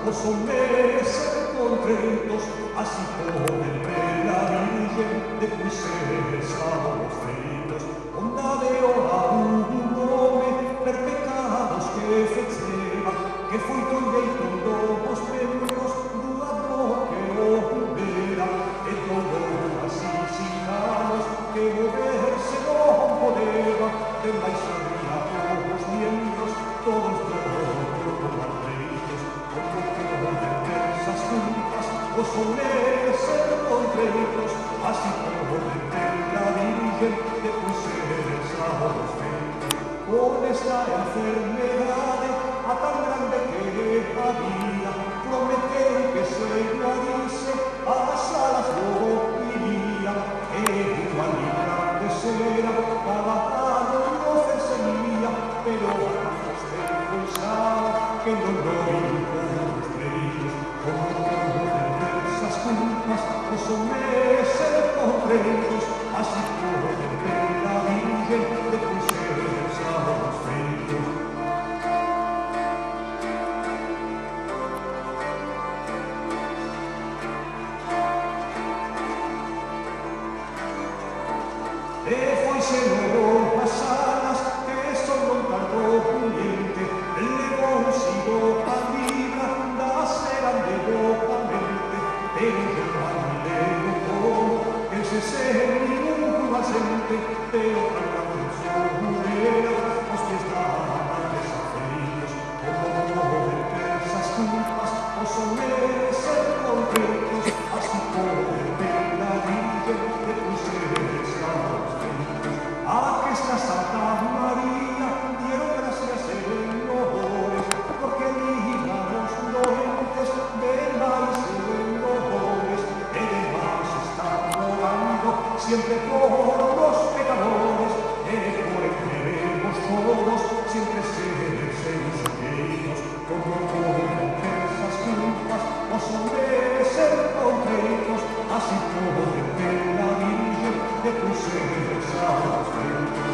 os someres contentos, así poderme la Virgen de Puiseres a los feitos, onda de ora un nome, per pecados que fecheba, que foi colleito dos membros do amor que o vera, e todo así sin manos, que moverse non podeba, de máis había os miembros, todos os someres contentos, así poder la Virgen de Puiseres a los feitos. Con esta enfermedade a tan grande que había, prometeu que se guarise as alas do iría, e unha grande sera cada ano no ofrecería, pero a usted pensaba que non lo hizo los feitos, como culpas, os someres contentos, así poden ver la Virgen de Puiseres a los feitos. E foise logo as alas que son non tardou puñente, levousigo a libra da sera de locamente, pero eu andei como que se ninguna xente, pero para que sobrera os que estaban desafeitos, como poden ter esas culpas, os someres contentos, así poden ver a Virgen de Puiseres a los feitos. A que esta Santa María dieron gracias en loores, porque libraron os doentes de máis siempre por los pecadores, por enfermos todos, siempre ser sujetos, como poden ter esas culpas, os hombres ser contentos, así poden ver la Virgen de Puiseres a los feitos.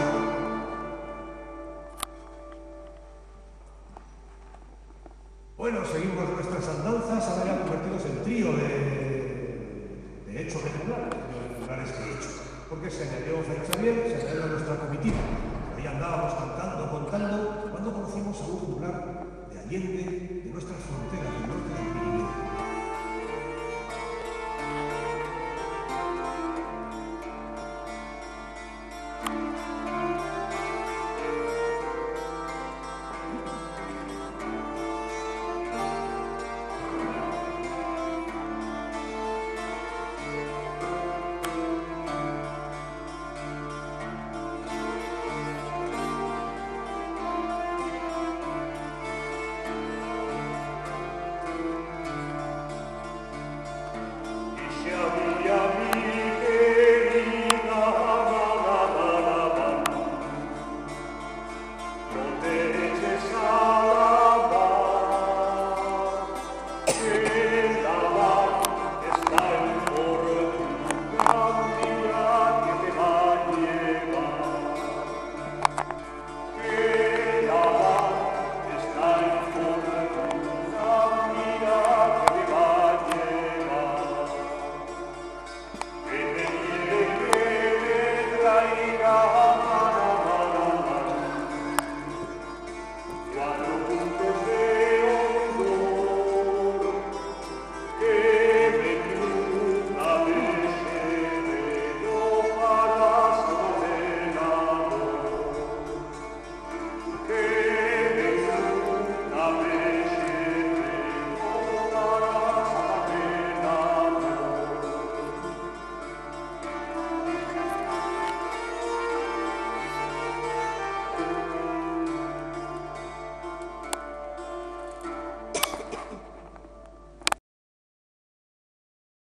Bueno, seguimos nuestras andanzas, ahora ya convertidos en trío de hecho regular. Este hecho, porque se añadió Fray Xavier, se añadió a nuestra comitiva. Ahí andábamos cantando, contando, cuando conocimos a un juglar de Allende, de nuestras fronteras.